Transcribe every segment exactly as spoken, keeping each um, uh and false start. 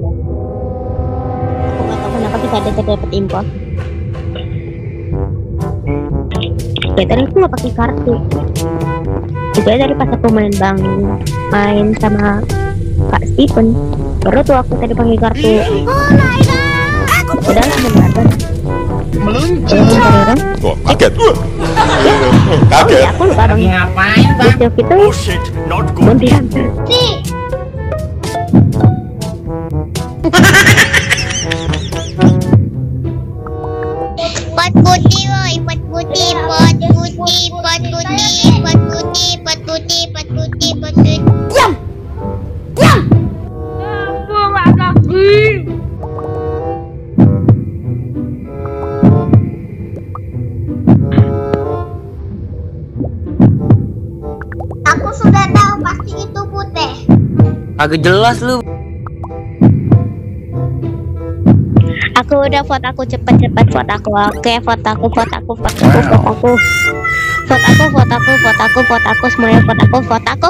Aku nggak tahu kenapa kita ada dapat impor. Ya tadi aku nggak pakai kartu. Juga dari pas aku main bang main sama Kak Steven, baru tuh aku tadi pakai kartu. Udah sebentar. Meluncur. Oh, kaget. Ya. Kaget. Oh, ya, aku lupa bang. Ngapain bang? Besok itu Oh shit, not good. Bounty Hunter. Pot putih woi, pot putih, pot putih, pot putih, pot putih, pot putih, pot putih, pot putih. Diam, diam. Apa lagi? Aku sudah tahu pasti itu putih. Agak jelas lu. Aku udah vote aku cepet-cepet vote aku. Oke, vote aku, vote aku, vote aku, vote aku. Vote aku, vote aku, vote aku, vote aku, semuanya vote aku, vote aku.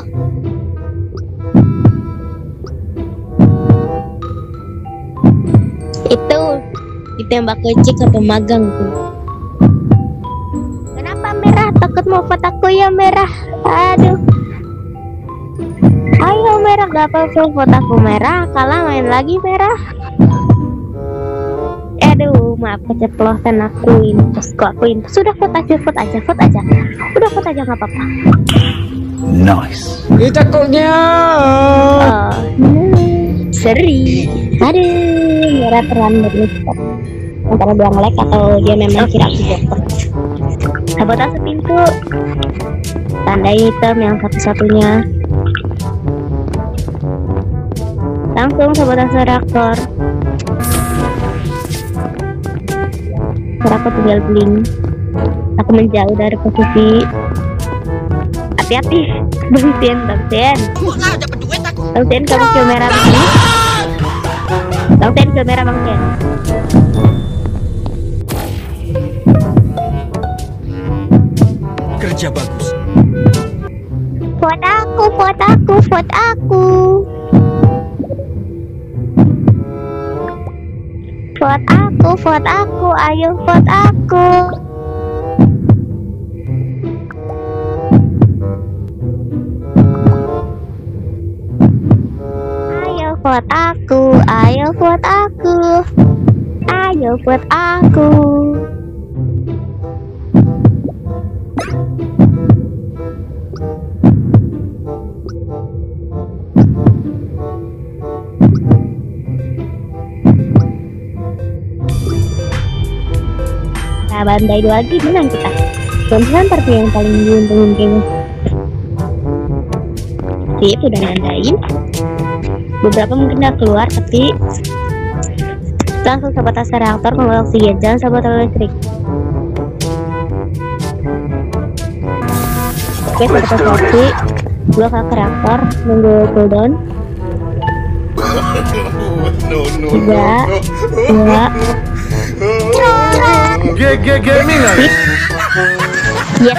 Itu ditembak lecik atau magang tuh. Kenapa merah? Takut mau vote aku ya merah. Aduh. Ayo merah, gak apa-apa vote aku merah. Kalah main lagi merah. Aduh, maaf keceplosan aku infus kok aku infus. Sudah vote aja, vote aja, vote aja. Udah vote aja nggak apa-apa. Nice. Kita koknya. Oh, no. Seri. Aduh, merah terang berlipat. Antara dia nge-lag atau dia memang kira aku joker. Sabotase pintu. Tanda hitam yang satu-satunya. Langsung sabotase reaktor. Aku tinggal bling. Aku menjauh dari posisi. Hati-hati, Bang Tien, Bang Tien. Bang Tien, kamu kill merah Bang Tien. Bang Tien kill merah Bang Tien. Kerja bagus. Vote aku, vote aku, vote aku. Vote aku, vote aku, ayo vote aku. Ayo vote aku, ayo vote aku. Ayo vote aku. Nah, bandai dua lagi menang kita. Kemudian tapi yang paling diuntungin kayaknya. Sip, udah nandain. Beberapa mungkin udah keluar, tapi langsung sabotase reaktor, pembangkit oksigen, jangan sabotase listrik. Oke, sabotase oksi, dua kali ke reaktor, nunggu cooldown. No, no, Tiga, dua, G G Gaming lah. yes.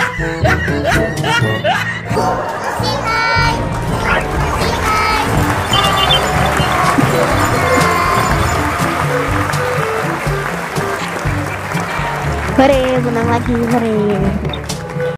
Hore, menang lagi, hore.